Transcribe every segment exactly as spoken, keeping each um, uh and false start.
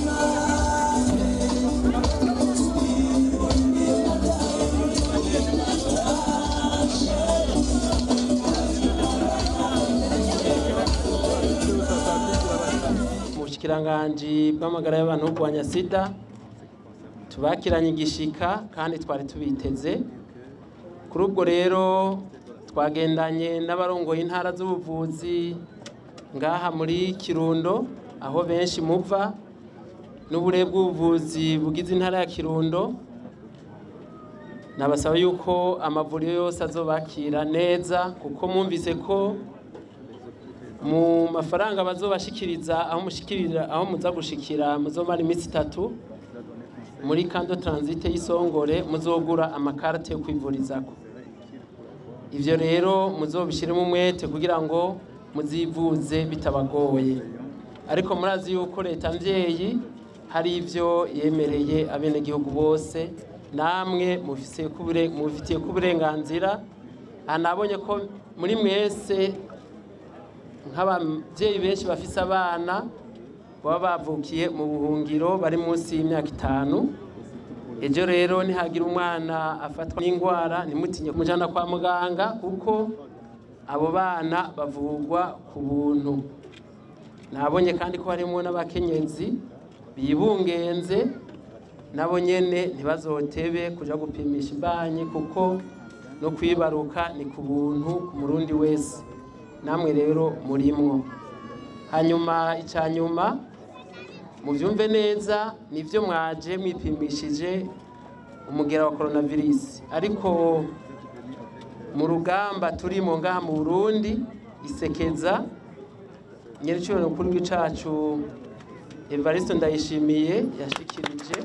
Ubushikiranganje bw'amagara y'abantu kurwanya sida tubakiranye igishika kandi twari tubiteze. Kuri ubwo rero twagendanye n'abarongoye intara z'ubuvuzi ngaha muri Kirundo aho benshi muva n'ubure bw'ubuvuzi bugize intara ya Kirundo. Nabasaba yuko amavuriro yose azobakira neza kuko mwumvise ko mu mafaranga bazobashikiriza aho mushikirira aho muza gushikira muzomara iminsi itatu muri Kando Transit y'Isongore muzogura amakarate yo kwivurizako. Ivyo rero muzobishiremo umwete kugira ngo muzivuze bitabagoye, ariko murazi yuko leta mvyeyi hari ivyo yemereye abene gihugu bose, namwe mufise kubure mufitiye kuburenganzira. Anabonye ko muri mwese nk'abavyeyi benshi bafise abana baba bavukiye mu buhungiro bari munsi y'imyaka itanu. Ejo rero nihagira umwana afatwa n'ingwara nimutinye kumujana kwa muganga kuko abo bana bavugwa ku buntu. Nabonye kandi ko harimo n'abakenyezi bibungenze nabo nyene ntibazotebe kuja gupimisha imbanyi kuko no kwibaruka ni ku buntu ku murundi wese. Namwe rero murimwo. Hanyuma icanyuma muvyumve neza nivyo mwaje mwipimishije umugera wa coronavirus, ariko mu rugamba turimo ngaha mu Burundi isekeza nyericyo kuri gicacu Evariste Ndayishimiye yashikirije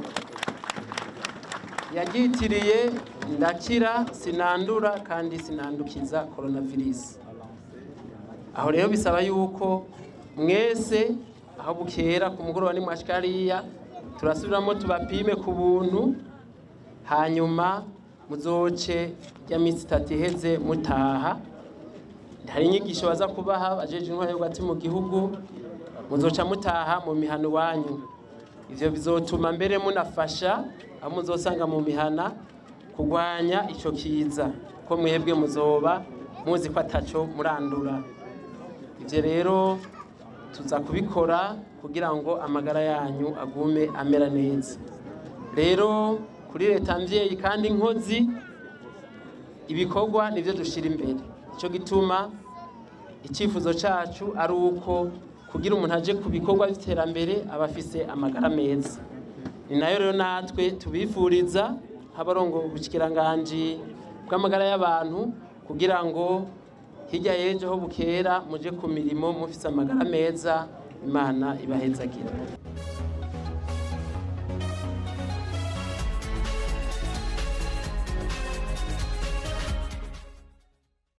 yagitiriye ndakira sinandura kandi sinandukiza coronavirus. Aho rero bisaba yuko mwese aho bukera ku mugoroba ni mwashikariya turasubiramo tubapime ku buntu, hanyuma muzoce ya minsi itatu iheze mutaha. Hari inyigisho baza kubaha bajeje intwari y'ubwati mu gihugu, muzoca mutaha mu mihano wanyu. Ivyo bizotuma mbere munafasha aho muzosanga mu mihana kugwanya ico kiza ko mwebwe muzoba muzi ko ataco murandura. Ivyo rero tuza kubikora kugira ngo amagara yanyu agume amera neza. Rero kuri leta mvyeyi kandi inkozi ibikorwa nivyo dushira imbere. Ico gituma icifuzo cacu ari uko kugira umuntu aje ku bikorwa by'iterambere abafise amagara meza. Ni nayo rero natwe tubifuriza habarongo ubushikiranganje bw'amagara y'abantu kugira ngo hirya y'ejo ho bukera muje ku mirimo mufise amagara meza. Imana ibahezagira.